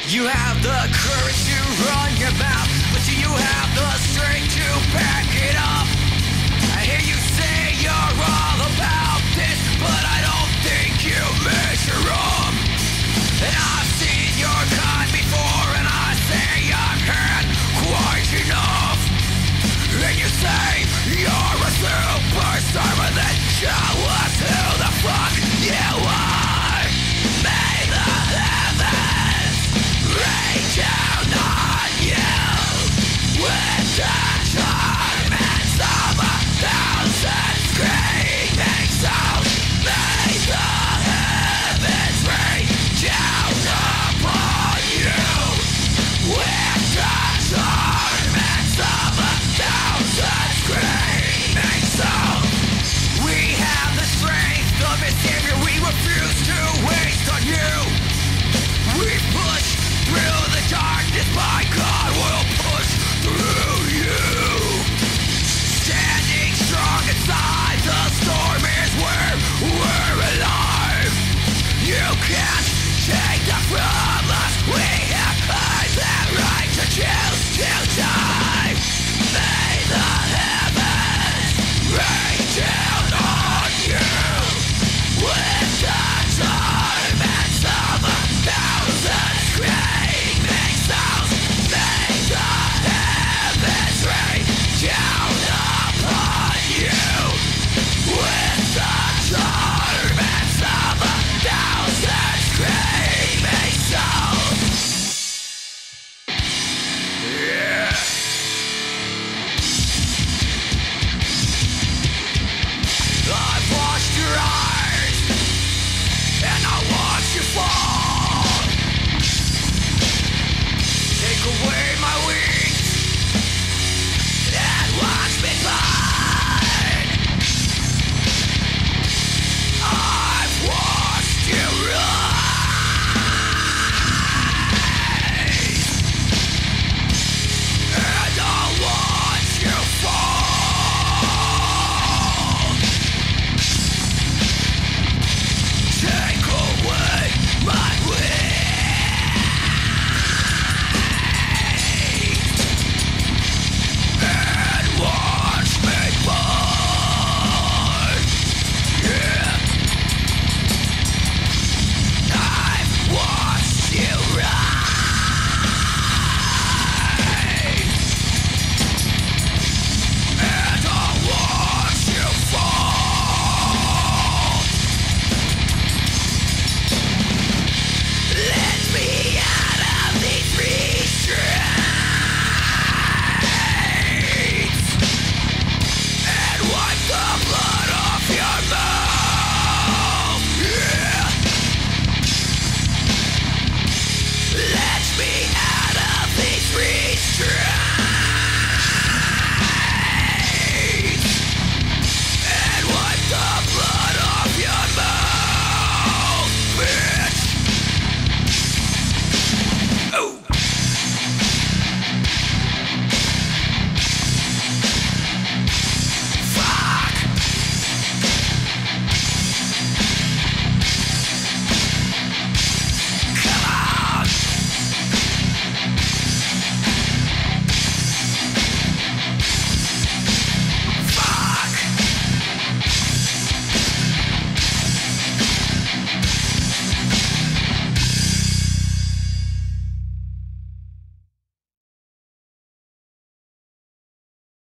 You have the courage to run your mouth, but do you have the strength to back it up? I hear you say you're all about this, but I don't think you measure up. And I've seen your kind before, and I say I've had quite enough. And you say you're a superstar, but then show us who the fuck you are. May the heavens rain down on you with the torments of 1,000 screaming souls. May the heavens rain down upon you with the torments of 1,000 screaming souls. We have the strength of a savior we refuse to waste on you. We push through the darkness by God.